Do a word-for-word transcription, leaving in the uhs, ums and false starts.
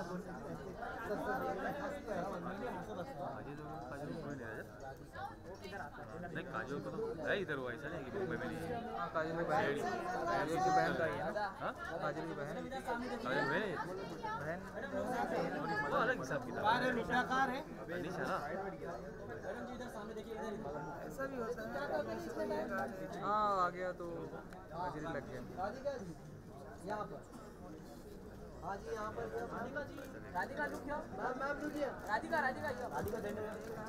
नहीं काजल को तो है इधर, हुआ ऐसा नहीं कि मुंबई में नहीं है। काजल की बहन, काजल की बहन का ही है। हाँ काजल की बहन, काजल बहन बहन वो अलग हिसाब किताब है। निशा ना ऐसा भी होता है। हाँ आ गया तो हाजिरी लग गया। यहाँ पर हाँ जी, यहाँ पर राधिका जी, राधिका लुक क्या मैम मैम राधिका राधिका राधिका